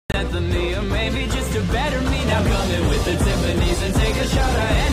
anthem me, or maybe just a better me. Now come in with the Tiffany's and take a shot of